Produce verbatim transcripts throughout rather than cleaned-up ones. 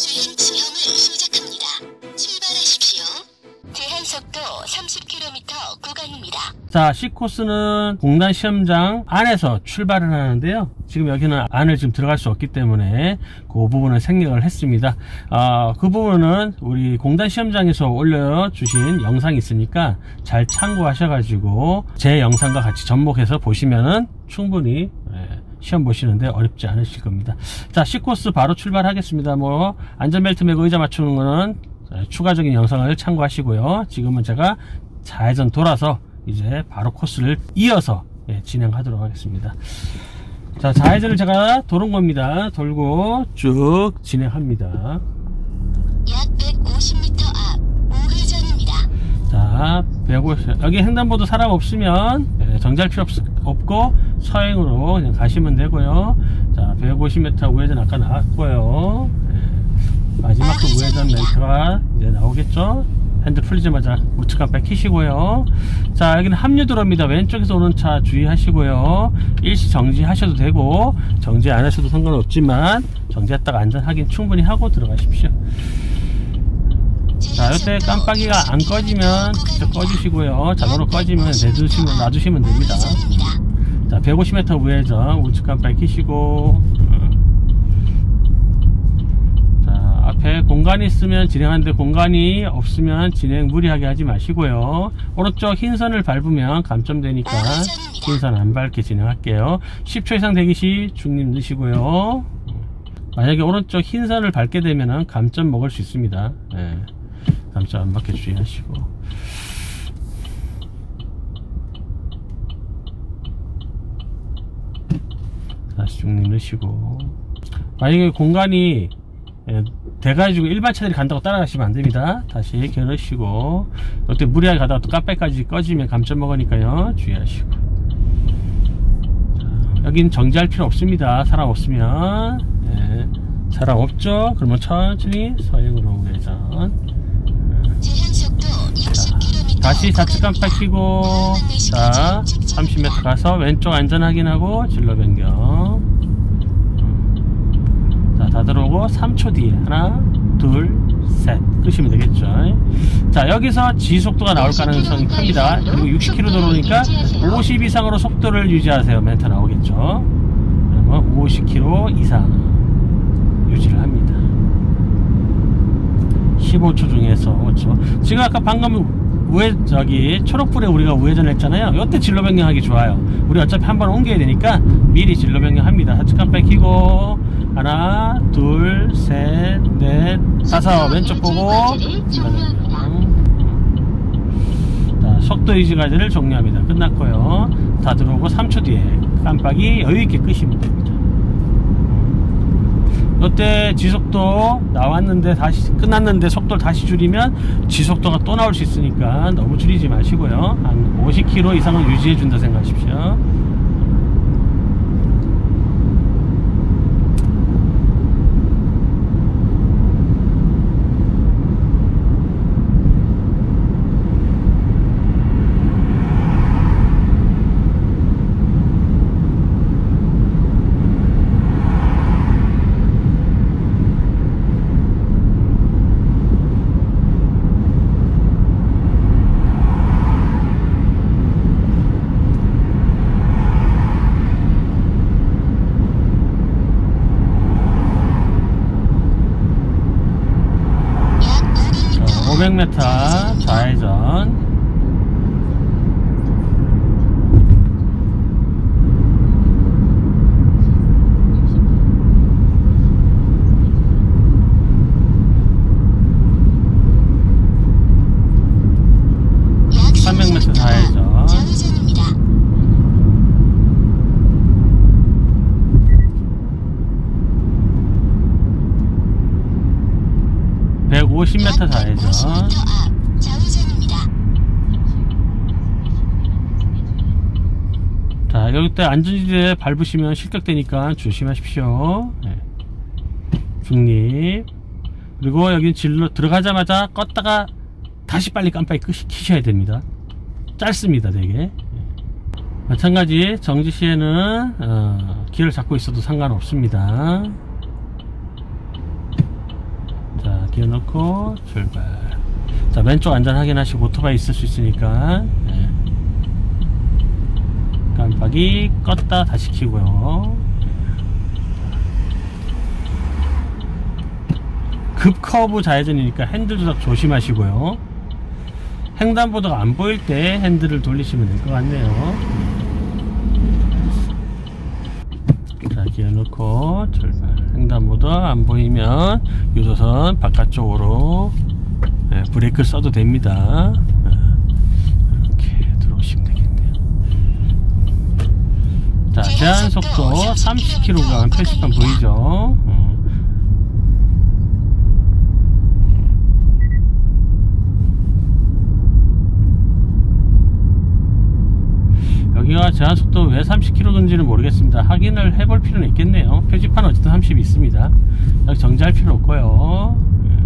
주행 시험을 시작합니다. 출발하십시오. 제한 속도 삼십 킬로미터 구간입니다. 자, C코스는 공단 시험장 안에서 출발을 하는데요. 지금 여기는 안을 지금 들어갈 수 없기 때문에 그 부분을 생략을 했습니다. 어, 그 부분은 우리 공단 시험장에서 올려주신 영상이 있으니까 잘 참고하셔가지고 제 영상과 같이 접목해서 보시면은 충분히 예, 시험 보시는데 어렵지 않으실 겁니다. 자, C코스 바로 출발하겠습니다. 뭐 안전벨트 매고 의자 맞추는 거는 추가적인 영상을 참고하시고요. 지금은 제가 좌회전 돌아서 이제 바로 코스를 이어서 예, 진행하도록 하겠습니다. 자, 좌회전을 제가 도는 겁니다. 돌고 쭉 진행합니다. 약 백오십 미터 앞 우회전입니다. 자, 백오십, 여기 횡단보도 사람 없으면 예, 정지할 필요 없, 없고 서행으로 그냥 가시면 되고요. 자, 백오십 미터 우회전 아까 나왔고요. 예, 마지막 그 우회전 멘트가 이제 나오겠죠. 핸들 풀리자마자 우측 깜빡 켜시고요. 자, 여기는 합류도로입니다. 왼쪽에서 오는 차 주의하시고요. 일시 정지하셔도 되고 정지 안 하셔도 상관없지만 정지했다가 안전 확인 충분히 하고 들어가십시오. 자, 이때 깜빡이가 안 꺼지면 직접 꺼주시고요. 자동으로 꺼지면 내두시면, 놔두시면 됩니다. 자, 백오십 미터 우회전 우측 깜빡이 켜시고, 앞에 공간이 있으면 진행하는데 공간이 없으면 진행 무리하게 하지 마시고요. 오른쪽 흰선을 밟으면 감점되니까 흰선 안 밟게 진행할게요. 십 초 이상 대기시 중립 넣으시고요. 만약에 오른쪽 흰선을 밟게 되면 감점 먹을 수 있습니다. 네, 감점 안 받게 주의하시고. 다시 중립 넣으시고. 만약에 공간이 예, 돼가지고 일반 차들이 간다고 따라가시면 안됩니다. 다시 겨누시고, 이때 무리하게 가다가 또 깜빡이까지 꺼지면 감점 먹으니까요 주의하시고. 자, 여긴 정지할 필요 없습니다. 사람 없으면. 예, 사람 없죠? 그러면 천천히 서행으로 우회전. 자, 다시 좌측 깜빡 켜고, 자, 삼십 미터 가서 왼쪽 안전 확인하고 진로 변경. 다 들어오고 삼 초 뒤에 하나 둘 셋 끄시면 되겠죠. 자, 여기서 지속도가 나올 가능성이 큽니다. 그리고 육십 킬로미터 도로니까 오십 이상으로 속도를 유지하세요. 멘트 나오겠죠. 그러면 오십 킬로미터 이상 유지를 합니다. 십오 초 중에서 오 초. 지금 아까 방금 우회, 저기 초록불에 우리가 우회전 했잖아요. 이때 진로 변경하기 좋아요. 우리 어차피 한번 옮겨야 되니까 미리 진로 변경합니다. 좌측 깜빡 켜고 하나, 둘, 셋, 넷, 다섯. 왼쪽 보고 자, 속도 유지까지를 종료합니다. 끝났고요. 다 들어오고 삼 초 뒤에 깜빡이 여유있게 끄시면 됩니다. 이때 지속도 나왔는데 다시 끝났는데 속도를 다시 줄이면 지속도가 또 나올 수 있으니까 너무 줄이지 마시고요. 한 오십 킬로미터 이상은 유지해 준다 생각하십시오. 오백 미터 좌회전. 삼백 미터 좌회전. 백오십 미터 좌회전. 자, 여기 때 안전지대 밟으시면 실격되니까 조심하십시오. 네. 중립. 그리고 여기 진로 들어가자마자 껐다가 다시 빨리 깜빡이 끄시, 키셔야 됩니다. 짧습니다, 되게. 네. 마찬가지 정지 시에는 어, 기어를 잡고 있어도 상관없습니다. 기어 넣고 출발. 자, 왼쪽 안전 확인하시고 오토바이 있을 수 있으니까 네. 깜빡이 껐다 다시 켜고요. 급 커브 좌회전이니까 핸들 조작 조심하시고요. 횡단보도가 안 보일 때 핸들을 돌리시면 될 것 같네요. 자, 기어 넣고 출발. 횡단보도 안 보이면 유조선 바깥쪽으로 네, 브레이크를 써도 됩니다. 이렇게 들어오시면 되겠네요. 자, 제한속도 삼십 킬로미터 표시판 보이죠? 어. 여기가 제한속도 왜 삼십 킬로미터인지는 모르겠습니다. 확인을 해볼 필요는 있겠네요. 표지판 어쨌든 삼십이 있습니다. 여기 정지할 필요 없고요.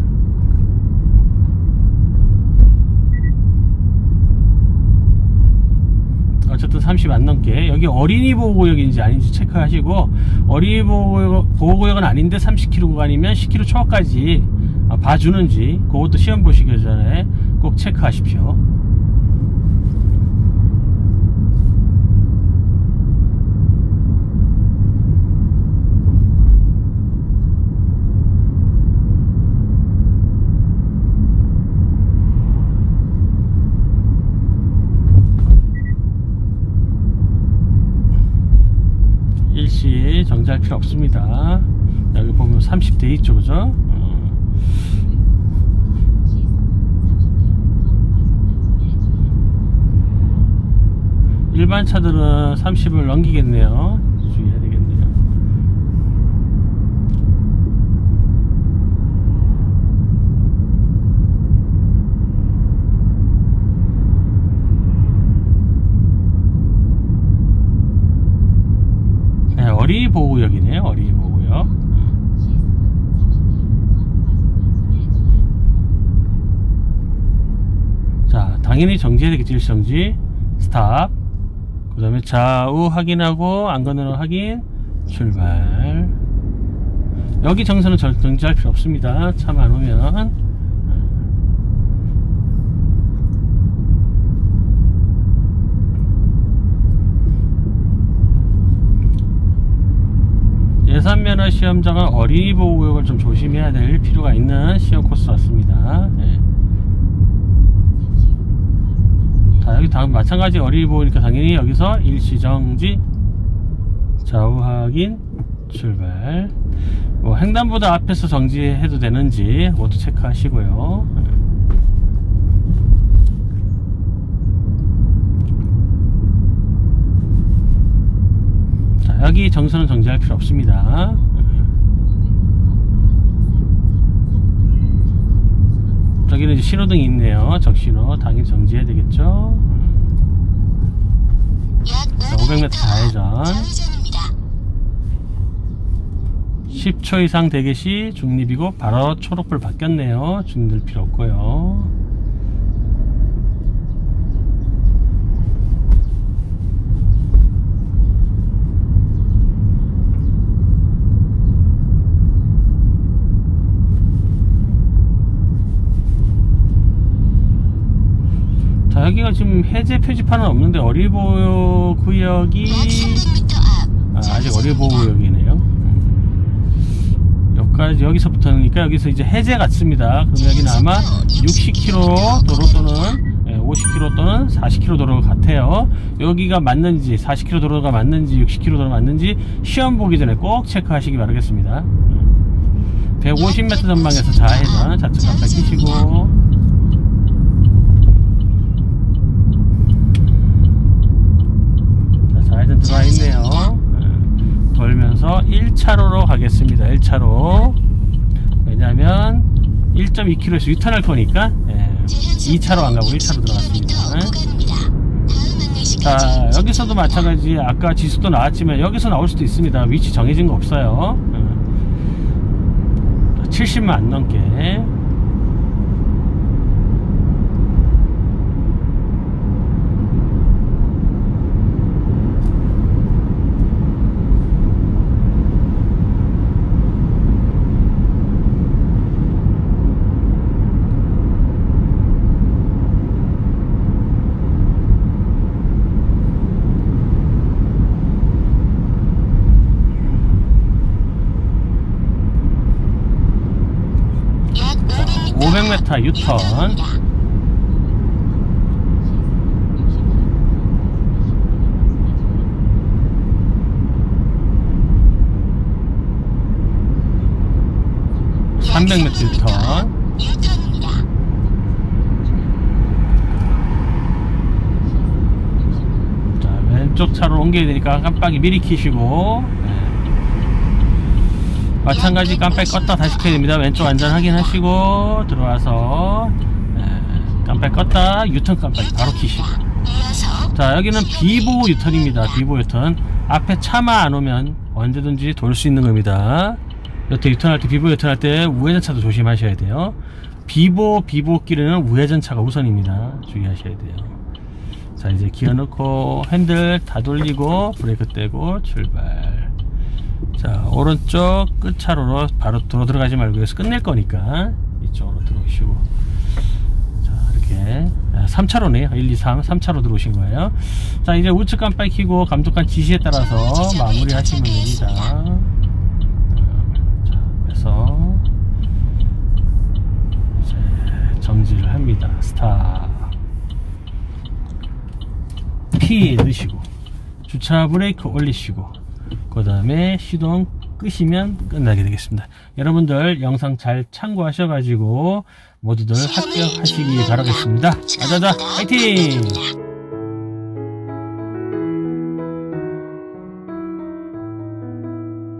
어쨌든 삼십 안 넘게. 여기 어린이 보호구역인지 아닌지 체크하시고, 어린이 보호구역은 아닌데 삼십 킬로미터 구간이면 십 킬로미터 초까지 봐주는지 그것도 시험 보시기 전에 꼭 체크하십시오. 일시 정지할 필요 없습니다. 여기 보면 삼십 대 있죠, 그죠? 어. 일반 차들은 삼십을 넘기겠네요. 주의해야 되겠네요. 어린이 보호구역이네요. 어린이 보호구역. 자, 당연히 정지해야 되겠지. 일정지 스탑. 그 다음에 좌우 확인하고 안 건너는 확인 출발. 여기 정선은 정지할 필요 없습니다. 차만 오면. 예산면허 시험장은 어린이 보호구역을 좀 조심해야 될 필요가 있는 시험 코스 같습니다. 네. 자, 여기 다음 마찬가지 어린이 보호니까 당연히 여기서 일시 정지, 좌우 확인, 출발. 뭐 횡단보도 앞에서 정지해도 되는지 모두 체크하시고요. 네. 여기 정선은 정지할 필요 없습니다. 저기는 이제 신호등이 있네요. 적신호. 당연히 정지해야 되겠죠. 자, 오백 미터 좌회전. 십 초 이상 대기 시 중립이고 바로 초록불 바뀌었네요. 중립될 필요 없고요. 자, 여기가 지금 해제 표지판은 없는데 어린이 보호 구역이 아, 아직 어린이 보호 구역이네요. 음. 여기까지 여기서부터니까 여기서 이제 해제 같습니다. 그럼 여기는 아마 육십 킬로미터 도로 또는 오십 킬로미터 또는 사십 킬로미터 도로 같아요. 여기가 맞는지 사십 킬로미터 도로가 맞는지 육십 킬로미터 도로가 맞는지 시험 보기 전에 꼭 체크하시기 바라겠습니다. 백오십 미터 전방에서 좌회전 좌측 깜빡 끼시고. 좌회전 들어와 있네요. 돌면서 일 차로로 가겠습니다. 일 차로. 왜냐하면 일 점 이 킬로미터에서 유턴할 거니까 이 차로 안 가고 일 차로 들어갔습니다. 자, 여기서도 마찬가지. 아까 지수도 나왔지만 여기서 나올 수도 있습니다. 위치 정해진 거 없어요. 칠십만 안 넘게. 스타 유턴. 삼백 미터 유턴. 유턴입니다. 자, 왼쪽 차로 옮겨야 되니까 깜빡이 미리 켜시고, 네. 마찬가지 깜빡이 껐다 다시 켜야 됩니다. 왼쪽 안전 확인하시고 들어와서, 네. 깜빡이 껐다 유턴 깜빡이 바로 켜시고. 자, 여기는 비보호 유턴입니다. 비보호 유턴. 앞에 차만 안 오면 언제든지 돌 수 있는 겁니다. 여태 유턴할 때, 비보호 유턴할 때 우회전차도 조심하셔야 돼요. 비보, 비보길에는 우회전차가 우선입니다. 주의하셔야 돼요. 자, 이제 기어 넣고 핸들 다 돌리고 브레이크 떼고 출발. 자, 오른쪽 끝차로로 바로 도로 들어가지 말고 여기서 끝낼 거니까 이쪽으로 들어오시고. 자, 이렇게 삼 차로네요. 일, 이, 삼, 삼 차로 들어오신 거예요. 자, 이제 우측 깜빡이 켜고 감독관 지시에 따라서 마무리 하시면 됩니다. 자, 그래서 이제 정지를 합니다. 스탑. P 넣으시고 주차 브레이크 올리시고 그 다음에 시동 끄시면 끝나게 되겠습니다. 여러분들 영상 잘 참고하셔가지고 모두들 합격하시기 바라겠습니다. 아자자 화이팅!